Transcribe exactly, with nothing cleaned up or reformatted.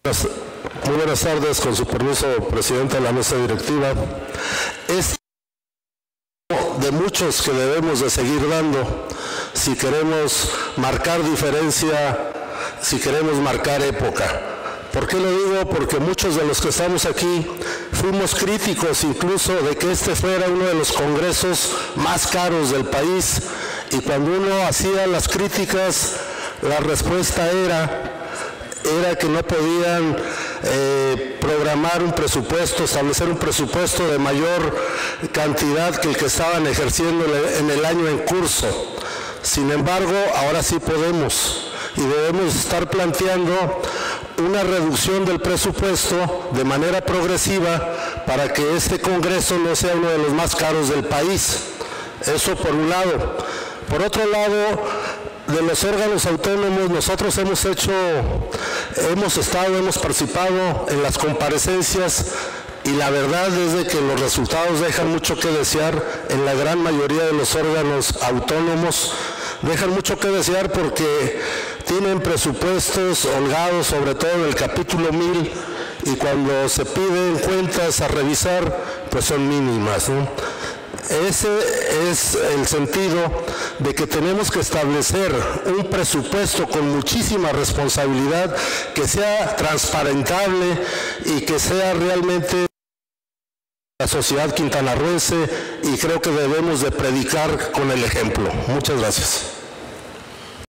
Muy buenas tardes, con su permiso, presidente de la mesa directiva. Es de muchos que debemos de seguir dando si queremos marcar diferencia, si queremos marcar época. ¿Por qué lo digo? Porque muchos de los que estamos aquí fuimos críticos incluso de que este fuera uno de los congresos más caros del país, y cuando uno hacía las críticas, la respuesta era era que no podían eh, programar un presupuesto, establecer un presupuesto de mayor cantidad que el que estaban ejerciendo en el año en curso. Sin embargo, ahora sí podemos y debemos estar planteando una reducción del presupuesto de manera progresiva para que este Congreso no sea uno de los más caros del país. Eso por un lado. Por otro lado, de los órganos autónomos, nosotros hemos hecho, hemos estado, hemos participado en las comparecencias, y la verdad es de que los resultados dejan mucho que desear en la gran mayoría de los órganos autónomos. Dejan mucho que desear porque tienen presupuestos holgados, sobre todo en el capítulo mil, y cuando se piden cuentas a revisar, pues son mínimas, ¿no? Ese es el sentido de que tenemos que establecer un presupuesto con muchísima responsabilidad, que sea transparentable y que sea realmente la sociedad quintanarroense, y creo que debemos de predicar con el ejemplo. Muchas gracias.